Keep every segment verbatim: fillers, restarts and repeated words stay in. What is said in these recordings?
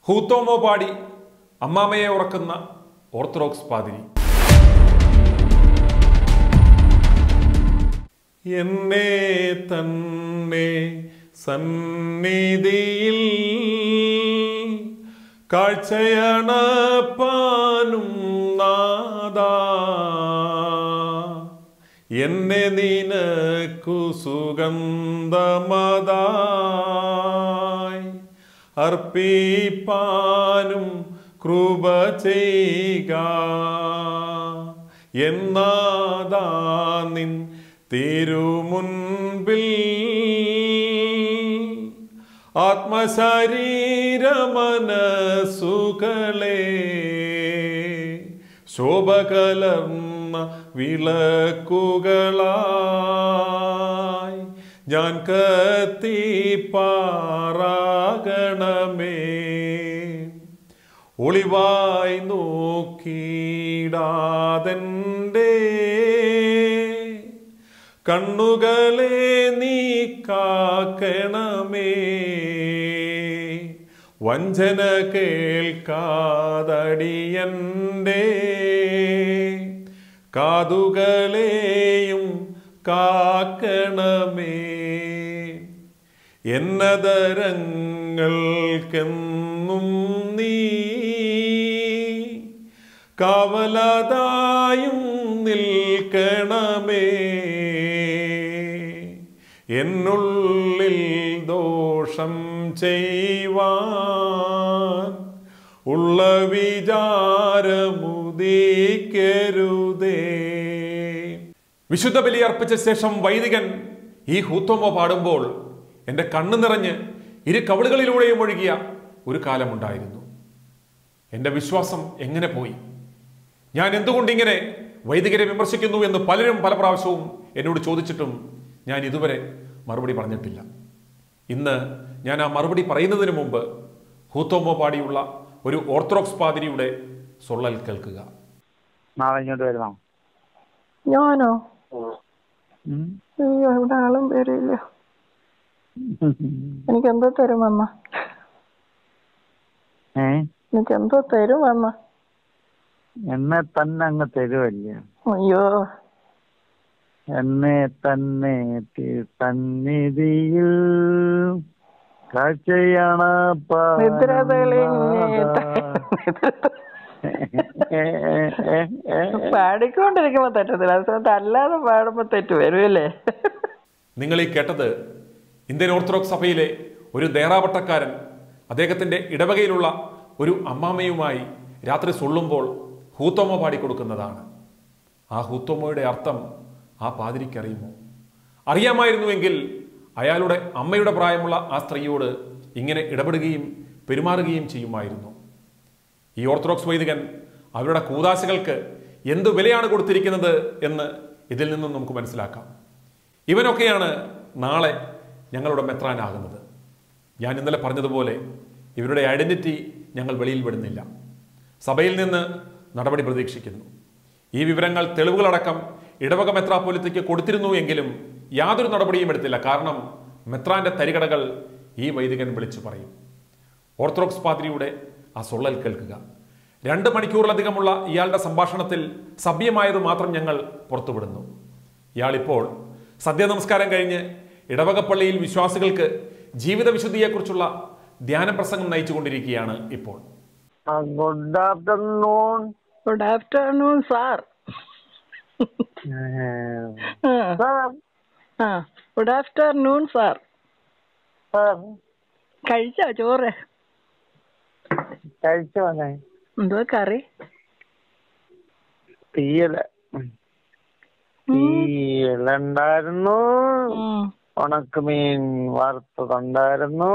ഹൂത്തോമോ പാടി അമ്മാമയെ ഉറക്കുന്ന ഓർത്തഡോക്സ് പാതിരി. എന്നെ തന്നെ സന്നിധിയിൽ കാഴ്ചയണപ്പാനും നാദാ, എന്നെ നിനക്കു സുഗന്ധമതായി അർപ്പിപ്പാനും കൃപ ചെയ്യുക. എന്നാദാ നിൻ തിരുമുൻപിൽ ആത്മശരീരമനസുകളെ ശോഭ കലർന്ന വിളക്കുകളായി ഞാൻ കത്തിപ്പാറാകണമേ. ഒളിവായി നോക്കിടാതെൻ്റെ കണ്ണുകളെ നീ കാക്കണമേ. വഞ്ചന കേൾക്കാതടിയൻ്റെ കാതുകളെയും കാക്കണമേ. എന്നതരങ്ങൾക്കെന്നും നീ കാവലതായും നിൽക്കണമേ. എന്നുള്ളിൽ ദോഷം ചെയ്യുവാൻ ഉള്ള വിചാരമുദിക്കരുതേ. വിശുദ്ധ ബലി അർപ്പിച്ച ശേഷം വൈദികൻ ഈ ഹൂത്തോമോ പാടുമ്പോൾ എൻ്റെ കണ്ണു നിറഞ്ഞ് ഇരു കവിളുകളിലൂടെയും ഒഴുകിയ ഒരു കാലമുണ്ടായിരുന്നു. എൻ്റെ വിശ്വാസം എങ്ങനെ പോയി? ഞാൻ എന്തുകൊണ്ടിങ്ങനെ വൈദികരെ വിമർശിക്കുന്നു എന്ന് പലരും പല പ്രാവശ്യവും എന്നോട് ചോദിച്ചിട്ടും ഞാൻ ഇതുവരെ മറുപടി പറഞ്ഞിട്ടില്ല. ഇന്ന് ഞാൻ ആ മറുപടി പറയുന്നതിന് മുമ്പ് ഹൂത്തോമോ പാടിയുള്ള ഒരു ഓർത്തഡോക്സ് പാതിരിയുടെ സൊള്ളൽ കേൾക്കുക. ഞാനോ? അയ്യോ, ഇവിടെ ആളും പേരില്ല. എനിക്കെന്തോ തരുമെന്ന എനിക്കെന്തോ തരുമെന്ന എന്നെ തന്നെ അങ്ങ് തരുമല്ലേ? അയ്യോ, എന്നെ തന്നെ സന്നിധിയിൽ കാഴ്ചയാണ് പാടിക്കൊണ്ടിരിക്കുമ്പോ തെറ്റത്തില്ല, അത് അല്ലാതെ പാടുമ്പോ തെറ്റ് വരുമല്ലേ? നിങ്ങൾ ഈ കേട്ടത് ഇന്ത്യൻ ഓർത്തഡോക്സ് സഭയിലെ ഒരു ദേറാവട്ടക്കാരൻ അദ്ദേഹത്തിന്റെ ഇടവകയിലുള്ള ഒരു അമ്മാമയുമായി രാത്രി സൊള്ളുമ്പോൾ ഹൂത്തോമോ പാടിക്കൊടുക്കുന്നതാണ്. ആ ഹൂത്തോമോയുടെ അർത്ഥം ആ പാതിരിക്കറിയുമോ? അറിയാമായിരുന്നുവെങ്കിൽ അയാളുടെ അമ്മയുടെ പ്രായമുള്ള ആ സ്ത്രീയോട് ഇങ്ങനെ ഇടപെടുകയും പെരുമാറുകയും ചെയ്യുമായിരുന്നു. ഈ ഓർത്തഡോക്സ് വൈദികൻ അവരുടെ കൂദാശകൾക്ക് എന്ത് വിലയാണ് കൊടുത്തിരിക്കുന്നത് എന്ന് ഇതിൽ നിന്നും നമുക്ക് മനസ്സിലാക്കാം. ഇവനൊക്കെയാണ് നാളെ ഞങ്ങളുടെ മെത്രാനാകുന്നത്. ഞാൻ ഇന്നലെ പറഞ്ഞതുപോലെ ഇവരുടെ ഐഡന്റിറ്റി ഞങ്ങൾ വെളിയിൽ വിടുന്നില്ല. സഭയിൽ നിന്ന് നടപടി പ്രതീക്ഷിക്കുന്നു. ഈ വിവരങ്ങൾ തെളിവുകളടക്കം ഇടവക മെത്രാപ്പോലിത്തയ്ക്ക് കൊടുത്തിരുന്നു എങ്കിലും യാതൊരു നടപടിയും എടുത്തില്ല. കാരണം മെത്രാന്റെ തരികടകൾ ഈ വൈദികൻ വിളിച്ചു പറയും. ഓർത്തഡോക്സ് പാതിരിയുടെ ആ സൊള്ളൽ കേൾക്കുക. രണ്ട് മണിക്കൂറിലധികമുള്ള ഇയാളുടെ സംഭാഷണത്തിൽ സഭ്യമായത് മാത്രം ഞങ്ങൾ പുറത്തുവിടുന്നു. ഇയാളിപ്പോൾ സദ്യനമസ്കാരം കഴിഞ്ഞ് ഇടവകപ്പള്ളിയിൽ വിശ്വാസികൾക്ക് ജീവിത വിശുദ്ധിയെക്കുറിച്ചുള്ള ധ്യാന പ്രസംഗം നയിച്ചുകൊണ്ടിരിക്കുകയാണ് ഇപ്പോൾ. Good afternoon. Good afternoon sir. Good afternoon sir. കഴിച്ചോ ചോറ്? കഴിച്ചോ? എന്തോ കറി? തീയല തീയലുണ്ടായിരുന്നു, ഉണക്കമീൻ വറുത്തതുണ്ടായിരുന്നു,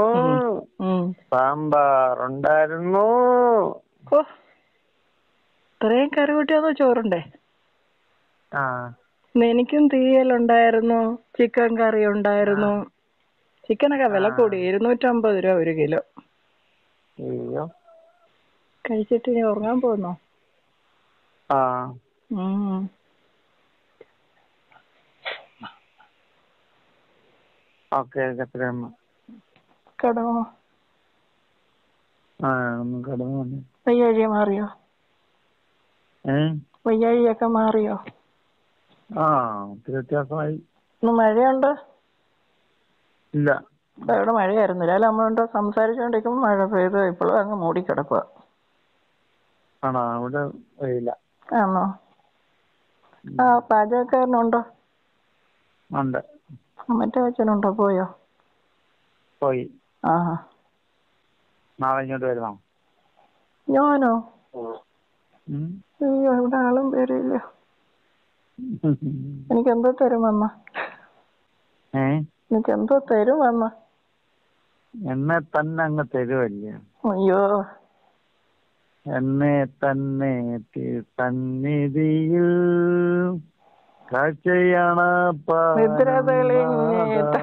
സാമ്പാറുണ്ടായിരുന്നു. ഓ, ഇത്രയും കറി കൂട്ടിയാതോ ചോറുണ്ടേ? ആ, എനിക്കും തീയലുണ്ടായിരുന്നു, ചിക്കൻ കറി ഉണ്ടായിരുന്നു. ചിക്കനൊക്കെ വില കൂടി, ഇരുന്നൂറ്റമ്പത് രൂപ ഒരു കിലോ. അയ്യോ, കഴിച്ചിട്ട് ഇനി ഉറങ്ങാൻ പോന്നോ? ആ, ഓക്കെ. കടമോ? ആ ഒന്ന് കിടന്നു വന്നു. വയ്യാഴിക മാറിയോ? ഏ വയ്യാഴിയൊക്കെ മാറിയോ? ആ ഒത്തിരി വ്യത്യാസമായി. ഇന്ന് മഴയുണ്ട്? ഇല്ല. ഇപ്പൊ ഇവിടെ മഴയായിരുന്നു. രാവിലെ നമ്മളുണ്ടോ സംസാരിച്ചുകൊണ്ടിരിക്കുമ്പോൾ മഴ പെയ്ത് ഇപ്പോഴും അങ്ങ് മൂടിക്കിടക്കുക. ആണോ? അവിടെ ഇല്ല. ആണോ? ആ പാചകക്കാരനുണ്ടോ? ഉണ്ട്. മറ്റേ അച്ഛനുണ്ടോ? പോയോ? പോയി. ആ നാളെ ഇങ്ങോട്ട് വരുന്നോ? ഞാനോ? ഉം. അയ്യോ ഇവിടെ ആളും പേരില്ല. എനിക്ക് എന്തോ തരും വന്ന? ഏ എനിക്ക് എന്തോ തരും വന്ന? എന്നെ തന്നെ അങ്ങ് തരുവല്ലേ. അയ്യോ എന്നെ തന്നെ സന്നിധിയിൽ കാഴ്ചയാണ് നിദ്ര പാടുന്നത്.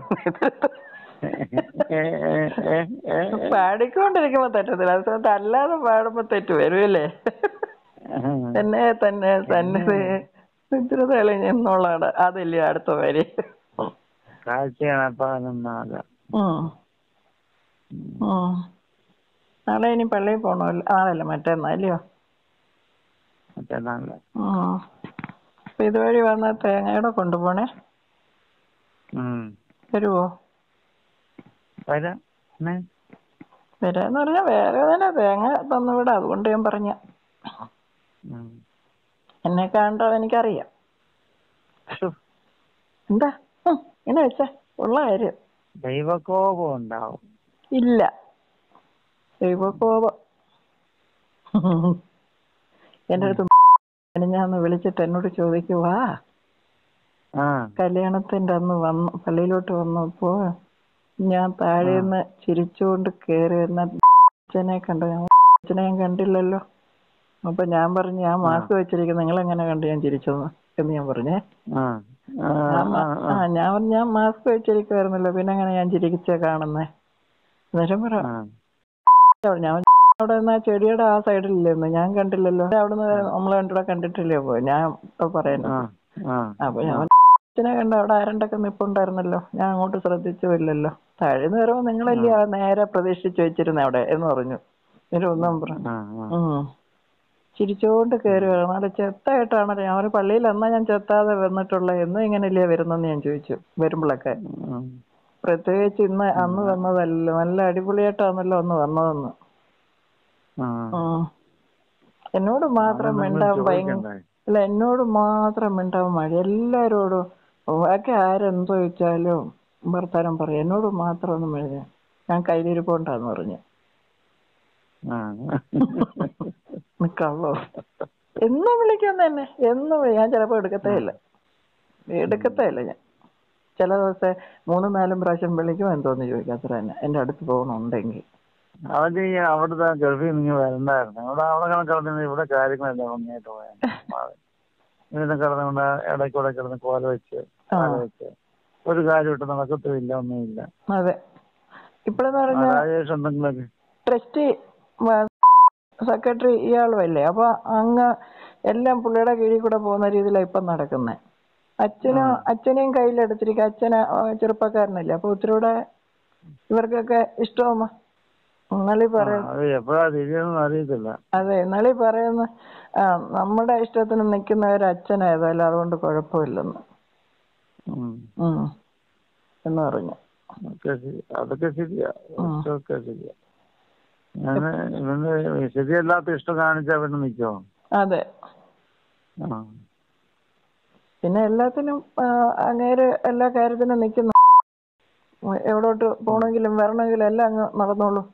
പാടിക്കൊണ്ടിരിക്കുമ്പോ തെറ്റത്തില്ല, അത് അല്ലാതെ പാടുമ്പോ തെറ്റ് വരുമല്ലേ. എന്നെ തന്നെ സന്നിധി നിദ്ര തെളിഞ്ഞെന്നുള്ളതാണ്. അതല്ലേ അടുത്ത വരി. കാഴ്ചയാണ് പാടുന്നത്. നാളെ ഇനി പള്ളിയിൽ പോണല്ലോ. ആളല്ല മറ്റന്നാല്ലയോ? മറ്റന്നാളെ. അപ്പൊ ഇതുവഴി വന്ന തേങ്ങയുടെ കൊണ്ടുപോണേ. വരുവോ? വരാം. വരാന്ന് പറഞ്ഞാ വേറെ തന്നെ തേങ്ങ തന്നുവിട. അതുകൊണ്ട് ഞാൻ പറഞ്ഞ, എന്നെ കാണണ്ടോ എനിക്കറിയാം. എന്താ ഇങ്ങനെ വെച്ചാ ഉള്ള കാര്യം. ദൈവകോപം ഉണ്ടാവും. ഇല്ല ദൈവകോപം. എന്റെ അടുത്ത് ഞാന്ന് വിളിച്ചിട്ട് എന്നോട് ചോദിക്കുവാ, കല്യാണത്തിന്റെ അന്ന് വന്നു പള്ളിയിലോട്ട് വന്നപ്പോ ഞാൻ താഴേന്ന് ചിരിച്ചുകൊണ്ട് കേറി വരുന്ന അച്ഛനെ കണ്ടു. ഞാൻ അച്ഛനെ ഞാൻ കണ്ടില്ലല്ലോ. അപ്പൊ ഞാൻ പറഞ്ഞു, ഞാൻ മാസ്ക് വെച്ചിരിക്കും, നിങ്ങൾ എങ്ങനെ കണ്ടു ഞാൻ ചിരിച്ചെന്ന് എന്ന് ഞാൻ പറഞ്ഞേ. ആ ഞാൻ പറഞ്ഞു, ഞാൻ മാസ്ക് വെച്ചിരിക്കുവായിരുന്നല്ലോ, പിന്നെ എങ്ങനെ ഞാൻ ചിരിച്ച കാണുന്നേ. അന്നേരം പറ ഞാൻ അവിടെ നിന്ന് ആ ചെടിയുടെ ആ സൈഡിലില്ലെന്ന് ഞാൻ കണ്ടില്ലല്ലോ. അവിടുന്ന് നമ്മളെ രണ്ടുകൂടെ കണ്ടിട്ടില്ലേ പോയി ഞാൻ പറയുന്നത്. അപ്പൊ ഞാൻ അച്ഛനെ കണ്ട അവിടെ ആരണ്ടൊക്കെ നിപ്പുണ്ടായിരുന്നല്ലോ, ഞാൻ അങ്ങോട്ട് ശ്രദ്ധിച്ചുമില്ലല്ലോ. താഴേന്ന് വരുമ്പോ നിങ്ങളല്ലേ നേരെ പ്രതീക്ഷിച്ച് വെച്ചിരുന്നേ അവിടെ എന്ന് പറഞ്ഞു. ഇതിന് ഒന്നും പറഞ്ഞു. ഉം ചിരിച്ചോണ്ട് കയറി വരണം. നല്ല ചെത്തായിട്ടാണല്ലോ. ഞാൻ ഒരു പള്ളിയിൽ എന്നാ ഞാൻ ചെത്താതെ വന്നിട്ടുള്ള എന്നും ഇങ്ങനെയല്ലേ വരുന്നെന്ന് ഞാൻ ചോദിച്ചു വരുമ്പോഴൊക്കെ. പ്രത്യേകിച്ച് ഇന്ന് അന്ന് വന്നതല്ലോ, നല്ല അടിപൊളിയായിട്ടാണല്ലോ അന്ന് വന്നതെന്ന്. എന്നോട് മാത്രം മിണ്ടാവും ഭയങ്കര അല്ല, എന്നോട് മാത്രം മിണ്ടാവും മഴ. എല്ലാരോടും ബാക്കി ആരെന്തോ ചോദിച്ചാലും വർത്താനം പറയും. എന്നോട് മാത്രം ഒന്നും എഴുത ഞാൻ കയ്യിലിരിപ്പോണ്ടാന്ന് പറഞ്ഞു. നിക്കള്ളോ എന്നും വിളിക്കുന്ന തന്നെ എന്നും. ഞാൻ ചിലപ്പോ എടുക്കത്തേ ഇല്ല എടുക്കത്തേ ഇല്ല ഞാൻ. ചില ദിവസം മൂന്നും നാലും പ്രാവശ്യം വിളിക്കും എന്തോന്ന് ചോദിക്കും. അത്ര തന്നെ. എന്റെ അടുത്ത് പോകണുണ്ടെങ്കിൽ അവന് അവിടുത്തെ ഗൾഫിൽ നിങ്ങൾ വരണ്ടായിരുന്നു. ഇവിടെ അവിടെ കിടന്നിരുന്ന ഇവിടെ കാര്യങ്ങളെല്ലാം ഭംഗിയായിട്ട് പോയാൽ ഇവിടെ കിടന്നുകൊണ്ട് ഇടയ്ക്കൂടെ കിടന്ന് കോല വെച്ച് കോല വെച്ച് ഒരു കാര്യം ഇട്ട് നടക്കത്തുമില്ല, ഒന്നുമില്ല. അതെ. ഇപ്പഴെന്ന് പറഞ്ഞ രാജേഷ് എന്തെങ്കിലുമൊക്കെ ട്രസ്റ്റി സെക്രട്ടറി ഇയാളും അല്ലേ. അപ്പൊ അങ്ങ് എല്ലാം പുള്ളിയുടെ കീഴിൽ കൂടെ പോകുന്ന രീതിയിലാണ് ഇപ്പം നടക്കുന്നത്. അച്ഛനും അച്ഛനെയും കയ്യിലെടുത്തിരിക്കുക. അച്ഛന് ചെറുപ്പക്കാരനല്ലേ, അപ്പൊ ഒത്തിരിയൂടെ ഇവർക്കൊക്കെ ഇഷ്ടമാ. എന്നാളീ പറയുന്ന അറിയത്തില്ല. അതെ എന്നാളീ പറയുന്ന നമ്മുടെ ഇഷ്ടത്തിന് നിൽക്കുന്നവർ അച്ഛനായതല്ലോ, അതുകൊണ്ട് കുഴപ്പമില്ലെന്ന് എന്ന് പറഞ്ഞു. അതൊക്കെ ശരിയാ, ഒക്കെ ശരിയാ. ഞാൻ ഇവന് ശരിയല്ലാത്ത ഇഷ്ടം കാണിച്ചാ പിന്നെ നിൽക്കോ? അതെ. പിന്നെ എല്ലാത്തിനും അങ്ങേര് എല്ലാ കാര്യത്തിനും നിൽക്കുന്നു. എവിടോട്ട് പോണെങ്കിലും വരണമെങ്കിലും എല്ലാം അങ്ങ് നടന്നോളൂ.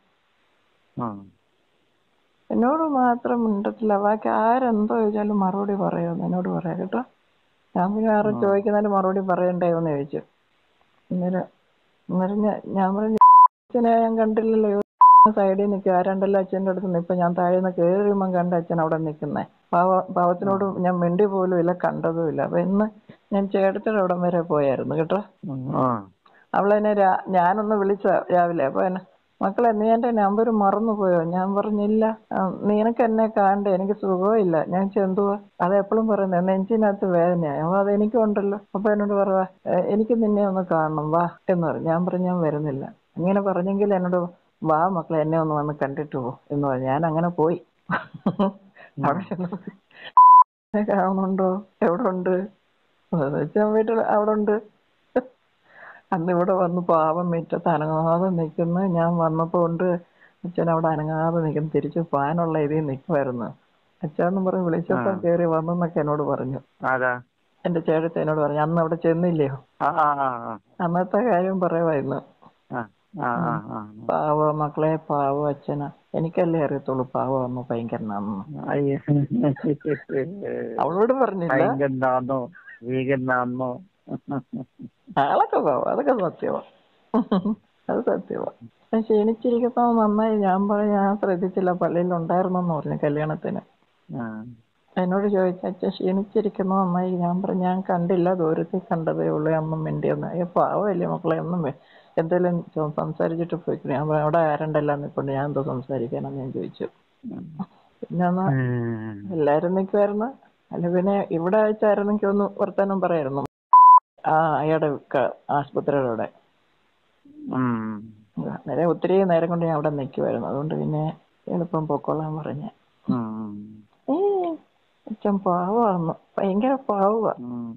എന്നോട് മാത്രം മിണ്ടത്തില്ല. ബാക്കി ആരെന്തോ ചോദിച്ചാലും മറുപടി പറയുമെന്ന് എന്നോട് പറയാം കേട്ടോ. ഞാൻ പിന്നെ ആരും ചോദിക്കുന്നതിന് മറുപടി പറയണ്ടേ എന്ന് ചോദിച്ചു. അന്നേരം അന്നേരം ഞാൻ പറഞ്ഞു, അച്ഛനെ ഞാൻ കണ്ടില്ലല്ലോ, സൈഡിൽ നിൽക്കുക. ആരാണ്ടല്ലോ അച്ഛൻ്റെ അടുത്ത് നിൽപ്പം. ഞാൻ താഴേന്ന് കയറിയുമ്പം കണ്ട അച്ഛൻ അവിടെ നിൽക്കുന്നേ. പാവ പാവത്തിനോട് ഞാൻ മിണ്ടി പോലും ഇല്ല, കണ്ടതും ഇല്ല. അപ്പൊ ഇന്ന് ഞാൻ ചേട്ടത്തിയുടെ അവിടം വരെ പോയായിരുന്നു കേട്ടോ. അവളെന്നെ രാ ഞാനൊന്ന് വിളിച്ച രാവിലെ. അപ്പൊ എന്നെ മക്കളെ നീ എൻ്റെ നമ്പർ മറന്നു പോയോ? ഞാൻ പറഞ്ഞില്ല. നിനക്ക് എന്നെ കാണണ്ടേ, എനിക്ക് സുഖമില്ല. ഞാൻ ചെന്തുവാ അതെപ്പോഴും പറയുന്നത് നെഞ്ചിനകത്ത് വേദനയായി. അപ്പൊ അതെനിക്കും ഉണ്ടല്ലോ. അപ്പൊ എന്നോട് പറയുക എനിക്ക് നിന്നെ ഒന്ന് കാണണം വാ എന്ന് പറഞ്ഞു. ഞാൻ പറഞ്ഞു ഞാൻ വരുന്നില്ല. ഇങ്ങനെ പറഞ്ഞെങ്കിൽ എന്നോട് വാ മക്കളെ എന്നെ ഒന്ന് വന്ന് കണ്ടിട്ട് പോ എന്ന് പറഞ്ഞു. ഞാൻ അങ്ങനെ പോയി. അവിടെ ചെന്ന് കാണുന്നുണ്ടോ, എവിടെ ഉണ്ട് വെച്ചാൽ വീട്ടിൽ അവിടെ ഉണ്ട്. അന്ന് ഇവിടെ വന്ന് പാവം മുറ്റത്ത് അനങ്ങാതെ നിൽക്കുന്നു. ഞാൻ വന്നപ്പോൾ ഉണ്ട് അച്ഛൻ അവിടെ അനങ്ങാതെ നിൽക്കുന്നു. തിരിച്ച് ഫാനുള്ള ഇതിൽ നിൽക്കുമായിരുന്നു. അച്ഛാന്നും പറഞ്ഞ് വിളിച്ചപ്പോൾ കയറി വന്നെന്നൊക്കെ എന്നോട് പറഞ്ഞു. എന്റെ ചേട്ടത്തി എന്നോട് പറഞ്ഞു. അന്ന് അവിടെ ചെന്നില്ലയോ, അന്നത്തെ കാര്യം പറയുമായിരുന്നു. പാവ മക്കളെ, പാവ അച്ഛനാ. എനിക്കല്ലേ അറിയത്തുള്ളൂ പാവ അമ്മ ഭയങ്കരനാന്ന്. അവളോട് പറഞ്ഞില്ല ആളൊക്കെ പാവ, അതൊക്കെ സത്യമാ, അത് സത്യമാ. ക്ഷീണിച്ചിരിക്കുന്ന നന്നായി. ഞാൻ പറയും ഞാൻ ശ്രദ്ധിച്ചില്ല, പള്ളിയിൽ ഉണ്ടായിരുന്നെന്ന് പറഞ്ഞു കല്യാണത്തിന്. എന്നോട് ചോദിച്ച അച്ഛൻ ക്ഷീണിച്ചിരിക്കുന്ന നന്നായി. ഞാൻ പറഞ്ഞു ഞാൻ കണ്ടില്ല, ദൂരത്തിൽ കണ്ടതേ ഉള്ളൂ, ഒന്നും മിണ്ടിയെന്ന്. അയ്യോ പാവല്ലേ മക്കളെ, ഒന്നും എന്തെങ്കിലും സംസാരിച്ചിട്ട് പോയിക്കണേ. ഞാൻ പറഞ്ഞു അവിടെ ആരണ്ടല്ല നിൽക്കൊണ്ട് ഞാൻ എന്തോ സംസാരിക്കാനെന്ന് ഞാൻ ചോദിച്ചു. പിന്നെ ഒന്ന് എല്ലാരും നിൽക്കുമായിരുന്നു. അല്ല പിന്നെ ഇവിടെ വെച്ചായിരുന്നെങ്കിൽ ഒന്ന് വർത്താനം പറയായിരുന്നു. ആ അയാളുടെ ആശുപത്രിയുടെ അവിടെ അന്നേരം ഒത്തിരി നേരം കൊണ്ട് ഞാൻ അവിടെ നിൽക്കുമായിരുന്നു. അതുകൊണ്ട് പിന്നെ എളുപ്പം പൊക്കോളാൻ പറഞ്ഞ. ഏ അച്ഛൻ പാവമായിരുന്നു, ഭയങ്കര പാവ.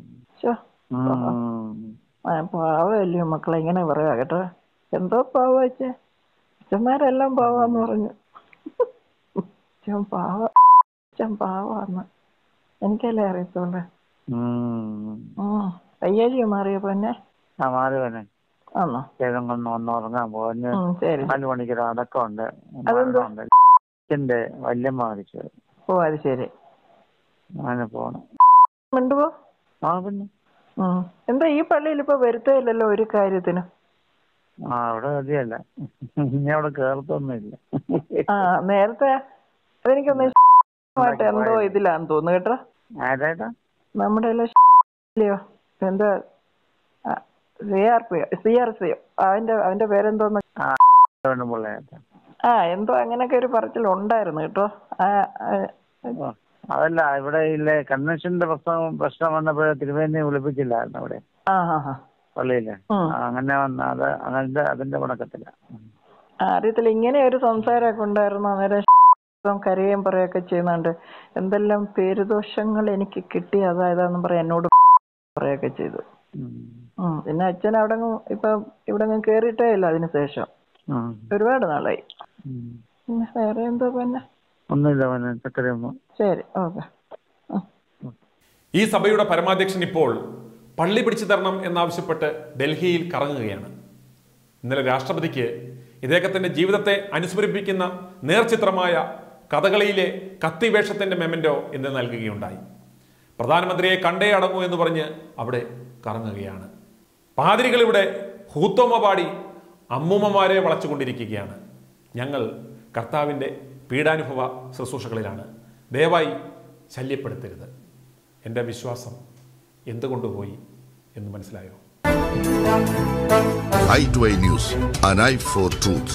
പാവല്ലയോ മക്കളെ ഇങ്ങനെ പറയാ കേട്ടോ. എന്തോ പാവ അച്ഛൻ, അച്ഛന്മാരെല്ലാം പാവാന്ന് പറഞ്ഞു. അച്ഛൻ പാവ, അച്ഛൻ പാവാന്ന് എനിക്കല്ലേ അറിയത്തുള്ളൂ. കയ്യേലിയോ മാറിയപ്പോ എന്നെ ആണോ? ഉറങ്ങാൻ പോഞ്ഞ് നാല് മണിക്കൊരു അടക്കമുണ്ട്. അച്ഛന്റെ വല്യമ്മ മരിച്ചത്. ഓ അത് ശരി. അങ്ങനെ പോണം. മിണ്ടുവോ? ആ പിന്നെ എന്താ ഈ പള്ളിയിൽ ഇപ്പൊ വരുത്തേയില്ലല്ലോ ഒരു കാര്യത്തിന്? ആ അവിടെ മതിയല്ല, ഇനി അവിടെ കേർത്തൊന്നുമില്ല. ആ നേരത്തെ അതെനിക്കൊന്ന് എന്തോ ഇതിലാന്ന് തോന്നുന്നു കേട്ടോ. ആരായിട്ടാ? നമ്മുടെ എന്താ C R P C R C അവന്റെ അവന്റെ പേരെന്തോന്ന്, ആ എന്തോ അങ്ങനെയൊക്കെ ഒരു പറച്ചിലുണ്ടായിരുന്നു കേട്ടോ. അതല്ല ഇവിടെ ഇല്ലേ കൺവെൻഷന്റെ പ്രശ്നം പ്രശ്നം വന്നപ്പോഴേ തിരുവേദിയെ വിളിപ്പിച്ചില്ലായിരുന്നു അവിടെ പള്ളിയില്. അങ്ങനെ വന്ന അത് അങ്ങനത്തെ അതിന്റെ പണക്കത്തില്ല. അറിയത്തില്ല, ഇങ്ങനെ ഒരു സംസാരമൊക്കെ ഉണ്ടായിരുന്നു. അന്നേരം കരയുകയും പറയുകയൊക്കെ ചെയ്യുന്നുണ്ട്. എന്തെല്ലാം പേരുദോഷങ്ങൾ എനിക്ക് കിട്ടി അതായതാന്ന് പറയാൻ എന്നോട് പറയുകയൊക്കെ ചെയ്തു. പിന്നെ അച്ഛൻ അവിടെ ഇപ്പൊ ഇവിടെ കേറിയിട്ടേ ഇല്ല അതിന് ശേഷം, ഒരുപാട് നാളായി. പിന്നെ വേറെ എന്തോ പിന്നെ ഒന്നുമില്ല. ശരി, ഓക്കെ. ഈ സഭയുടെ പരമാധ്യക്ഷൻ ഇപ്പോൾ പള്ളി പിടിച്ചു തരണം എന്നാവശ്യപ്പെട്ട് ഡൽഹിയിൽ കറങ്ങുകയാണ്. ഇന്നലെ രാഷ്ട്രപതിക്ക് ഇദ്ദേഹത്തിന്റെ ജീവിതത്തെ അനുസ്മരിപ്പിക്കുന്ന നേർചിത്രമായ കഥകളിയിലെ കത്തിവേഷത്തിന്റെ മെമന്റോ എന്ന് നൽകുകയുണ്ടായി. പ്രധാനമന്ത്രിയെ കണ്ടേ അടങ്ങൂ എന്ന് പറഞ്ഞ് അവിടെ കറങ്ങുകയാണ്. പാതിരികൾ ഇവിടെ ഹൂത്തോമ പാടി അമ്മൂമ്മമാരെ വളച്ചുകൊണ്ടിരിക്കുകയാണ്. ഞങ്ങൾ കർത്താവിൻ്റെ പീഡാനുഭവ ശുശ്രൂഷകളിലാണ്, ദയവായി ശല്യപ്പെടുത്തരുത്. എൻ്റെ വിശ്വാസം എന്തുകൊണ്ടുപോയി എന്ന് മനസ്സിലായോ? Eye to eye news, an eye for truth.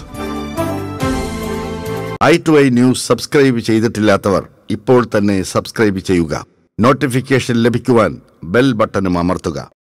Eye to eye news subscribe ചെയ്തിട്ടില്ലാത്തവർ ഇപ്പോൾ തന്നെ സബ്സ്ക്രൈബ് ചെയ്യുക. നോട്ടിഫിക്കേഷൻ ലഭിക്കുവാൻ ബെൽ ബട്ടണും അമർത്തുക.